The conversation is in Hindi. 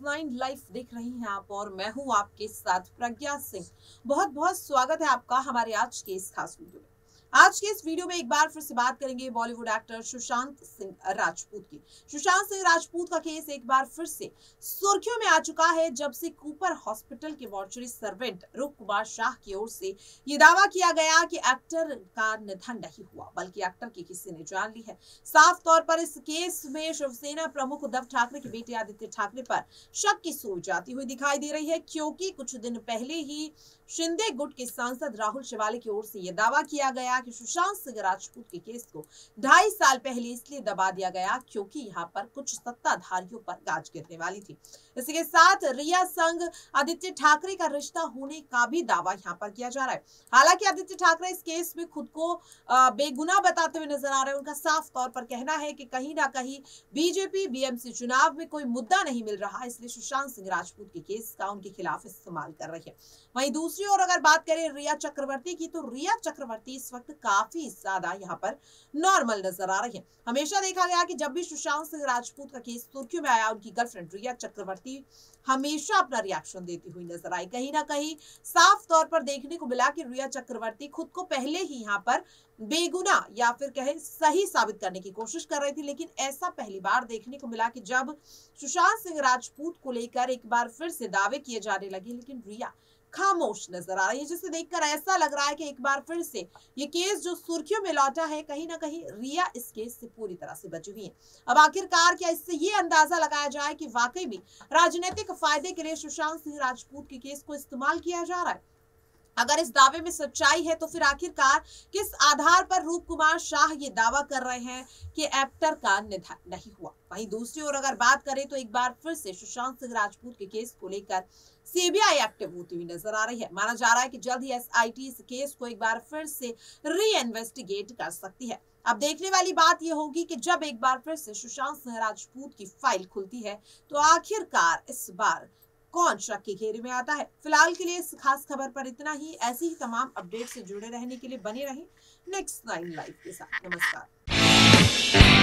9 लाइव देख रही हैं आप और मैं हूं आपके साथ प्रज्ञा सिंह। बहुत बहुत स्वागत है आपका हमारे आज के इस खास वीडियो में। आज के इस वीडियो में एक बार फिर से बात करेंगे बॉलीवुड एक्टर सुशांत सिंह राजपूत की। सुशांत सिंह राजपूत का केस एक बार फिर से सुर्खियों में आ चुका है जब से कूपर हॉस्पिटल के मॉर्चरी सर्वेंट रूप कुमार शाह की ओर से ये दावा किया गया कि एक्टर का निधन नहीं हुआ बल्कि एक्टर की किसी ने जान ली है। साफ तौर पर इस केस में शिवसेना प्रमुख उद्धव ठाकरे के बेटे आदित्य ठाकरे पर शक की सुई जाती हुई दिखाई दे रही है, क्योंकि कुछ दिन पहले ही शिंदे गुट के सांसद राहुल शिवाले की ओर से यह दावा किया गया कि सुशांत सिंह राजपूत के केस को 2.5 साल पहले इसलिए दबा दिया गया क्योंकि यहाँ पर कुछ सत्ताधारियों पर गाज गिरने वाली थी। इसी के साथ रिया संग आदित्य ठाकरे का रिश्ता होने का भी दावा यहाँ पर किया जा रहा है। हालांकि आदित्य ठाकरे इस केस में खुद को बेगुनाह बताते हुए नजर आ रहे हैं। उनका साफ तौर पर कहना है कि कहीं ना कहीं बीजेपी बीएमसी चुनाव में कोई मुद्दा नहीं मिल रहा, इसलिए सुशांत सिंह राजपूत के केस का उनके खिलाफ इस्तेमाल कर रही है। वहीं दूसरी ओर अगर बात करें रिया चक्रवर्ती की, तो रिया चक्रवर्ती इस वक्त काफी ज्यादा यहाँ पर नॉर्मल नजर आ रही है। हमेशा देखा गया कि जब भी सुशांत सिंह राजपूत का केस सुर्खियों में आया, उनकी गर्लफ्रेंड रिया चक्रवर्ती हमेशा अपना रिएक्शन देती हुई नजर आई। कहीं ना कहीं साफ तौर पर देखने को मिला कि रिया चक्रवर्ती खुद को पहले ही यहाँ पर बेगुनाह या फिर कहे सही साबित करने की कोशिश कर रही थी, लेकिन ऐसा पहली बार देखने को मिला कि जब सुशांत सिंह राजपूत को लेकर एक बार फिर से दावे किए जाने लगे, लेकिन रिया खामोश नजर आ रही है, जिसे देखकर ऐसा लग रहा है कि एक बार फिर से ये केस जो सुर्खियों में लौटा है, कहीं ना कहीं रिया इस केस से पूरी तरह से बची हुई है। अब आखिरकार क्या इससे ये अंदाजा लगाया जाए कि वाकई में राजनीतिक फायदे के लिए सुशांत सिंह राजपूत के केस को इस्तेमाल किया जा रहा है? अगर इस दावे में सच्चाई है तो फिर आखिरकार किस आधार पर रूप कुमार शाह ये दावा कर रहे हैं कि एक्टर का निधन नहीं हुआ? वहीं दूसरी ओर अगर बात करें तो एक बार फिर से सुशांत सिंह राजपूत के केस को लेकर सीबीआई एक्टिव होती हुई नजर आ रही है। माना जा रहा है कि जल्द ही एसआईटी इस केस को एक बार फिर से री इन्वेस्टिगेट कर सकती है। अब देखने वाली बात यह होगी कि जब एक बार फिर से सुशांत सिंह राजपूत की फाइल खुलती है तो आखिरकार इस बार कौन शक के घेरे में आता है। फिलहाल के लिए इस खास खबर पर इतना ही। ऐसी ही तमाम अपडेट से जुड़े रहने के लिए बने रहें नेक्स्ट 9 लाइव के साथ। नमस्कार।